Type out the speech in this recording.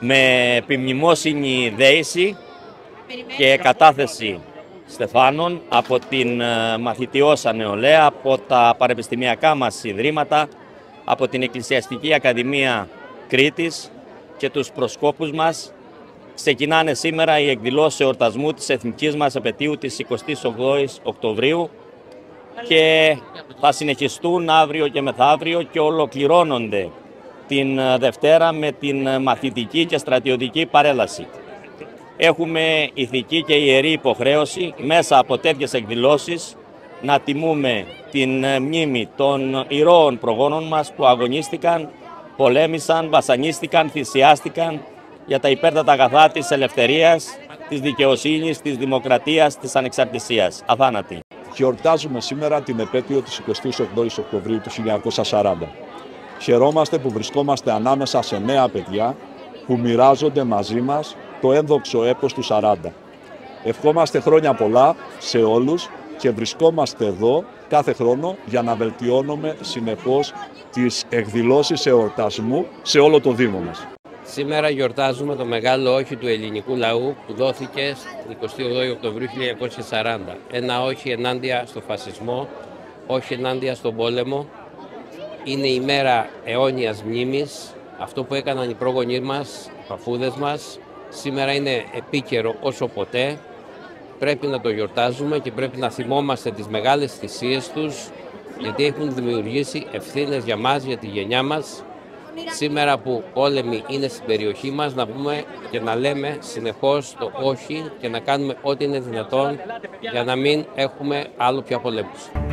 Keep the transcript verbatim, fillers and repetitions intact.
με επιμνημόσυνη δέηση και κατάθεση στεφάνων από την μαθητιώσα νεολαία, από τα πανεπιστημιακά μας ιδρύματα, από την Εκκλησιαστική Ακαδημία Κρήτης και τους προσκόπους μας. Ξεκινάνε σήμερα οι εκδηλώσεις εορτασμού της εθνικής μας επετείου της εικοστής ογδόης Οκτωβρίου και θα συνεχιστούν αύριο και μεθαύριο και ολοκληρώνονται την Δευτέρα με την μαθητική και στρατιωτική παρέλαση. Έχουμε ηθική και ιερή υποχρέωση μέσα από τέτοιες εκδηλώσεις να τιμούμε την μνήμη των ηρώων προγόνων μας που αγωνίστηκαν, πολέμησαν, βασανίστηκαν, θυσιάστηκαν για τα υπέρτατα αγαθά της ελευθερίας, της δικαιοσύνης, της δημοκρατίας, της ανεξαρτησίας. Αθάνατη. Γιορτάζουμε σήμερα την επέτειο της εικοστής ογδόης Οκτωβρίου του χίλια εννιακόσια σαράντα. Χαιρόμαστε που βρισκόμαστε ανάμεσα σε νέα παιδιά που μοιράζονται μαζί μας το ένδοξο έπος του σαράντα. Ευχόμαστε χρόνια πολλά σε όλους και βρισκόμαστε εδώ κάθε χρόνο για να βελτιώνουμε συνεχώς τις εκδηλώσεις εορτασμού σε όλο το Δήμο μας. Σήμερα γιορτάζουμε το μεγάλο όχι του ελληνικού λαού που δόθηκε στην εικοστή ογδόη Οκτωβρίου χίλια εννιακόσια σαράντα. Ένα όχι ενάντια στο φασισμό, όχι ενάντια στον πόλεμο. Είναι η μέρα αιώνιας μνήμης. Αυτό που έκαναν οι πρόγονοί μας, οι παππούδες μας, σήμερα είναι επίκαιρο όσο ποτέ. Πρέπει να το γιορτάζουμε και πρέπει να θυμόμαστε τις μεγάλες θυσίες τους, γιατί έχουν δημιουργήσει ευθύνες για μας, για τη γενιά μας. Σήμερα που πόλεμοι είναι στην περιοχή μας, να πούμε και να λέμε συνεχώς το όχι και να κάνουμε ό,τι είναι δυνατόν για να μην έχουμε άλλο πια πολέμους.